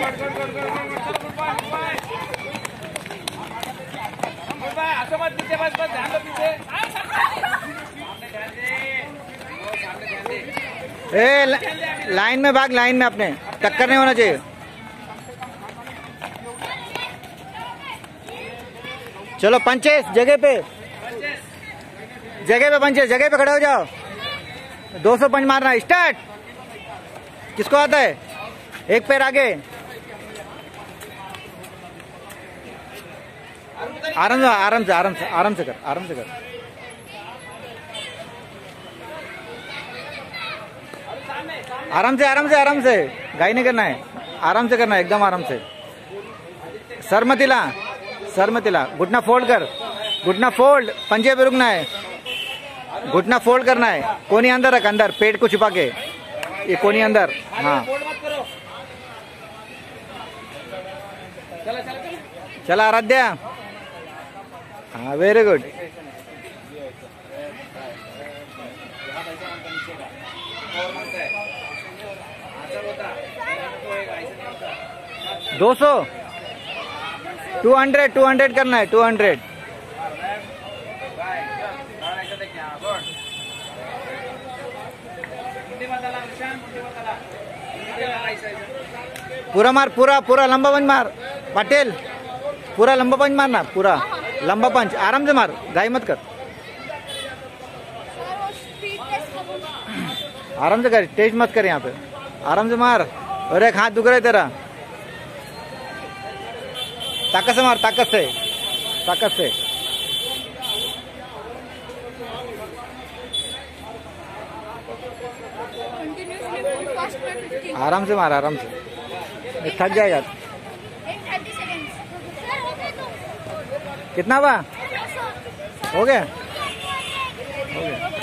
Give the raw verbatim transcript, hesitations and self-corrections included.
ए line में भाग, line में अपने टक्कर नहीं होना चाहिए। चलो पंचेस जगह पे, जगह पे पंचेस, जगह पे खड़े हो जाओ। दो सौ पंच मारना। स्टार्ट। किसको आता है? एक पैर आगे, आराम से आराम से आराम से आराम से कर, आराम से कर। आराम से आराम से आराम से, गाई नहीं करना है, आराम से करना है, एकदम आराम से। सर मत हिला, सर मत हिला। घुटना फोल्ड कर, घुटना फोल्ड, पंजे पे रुकना है, घुटना फोल्ड करना है। कोनी अंदर रख, अंदर पेट को छिपा के, ये कोनी अंदर। हाँ चला आराध्या। हाँ वेरी गुड। दो सौ, टू हंड्रेड, टू हंड्रेड करना है, टू हंड्रेड। पूरा मार, पूरा पूरा लंबा पंच मार पटेल, पूरा लंबा पंच मारना, पूरा लंबा पंच। आराम से मार, गाय मत कर, आराम से कर, तेज मत कर। यहाँ पे आराम से मार। अरे हाथ दुख रहा है तेरा, ताकत से मार, ताकत से, ताकत से। आराम से मार, आराम से, थक जाएगा। कितना हुआ? हो गया, हो गया।